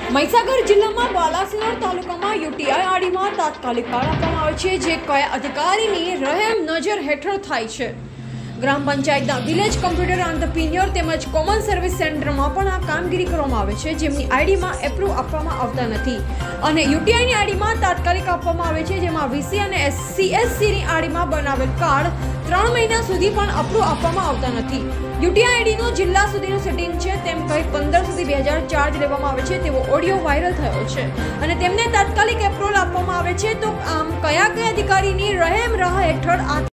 મહીસાગર જિલ્લામાં બાલાસિનોર તાલુકામાં યુટીઆઈ આડીમાં તાત્કાલિક કાર્ડ આપવામાં આવે છે, જે કયા અધિકારીની રહેમ નજર હેઠળ થાય છે। ગ્રામ પંચાયતના વિલેજ કમ્પ્યુટર એન્ટરપ્રિન્યોર તેમજ કોમન સર્વિસ સેન્ટરમાં પણ આ કામગીરી કરવામાં આવે છે, જેમની આઈડીમાં એપ્રુવ આપવામાં આવતા નથી અને યુટીઆઈની આઈડીમાં તાત્કાલિક આપવામાં આવે છે, જેમાં વીસી અને સીએસસીની આઈડીમાં બનાવેલ કાર્ડ 3 મહિના સુધી પણ અપ્રુવ આપવામાં આવતા નથી। યુટીઆઈ આઈડીનું જિલ્લા સુધીનું સેટિંગ છે તેમ કહી 15 સુધી 2000 ચાર્જ લેવામાં આવે છે તેવો ઓડિયો વાયરલ થયો છે અને તેમને તાત્કાલિક એપ્રુવલ આપવામાં આવે છે। તો આમ કયા અધિકારીની રહેમ હેઠળ આ